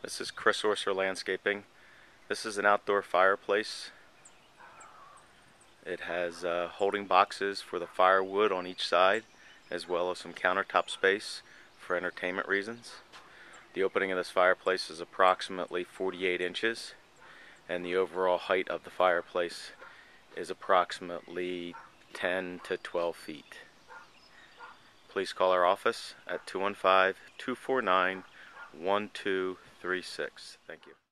This is Orser Landscaping. This is an outdoor fireplace. It has holding boxes for the firewood on each side, as well as some countertop space for entertainment reasons. The opening of this fireplace is approximately 48 inches, and the overall height of the fireplace is approximately 10 to 12 feet. Please call our office at 215-249-1236. Thank you.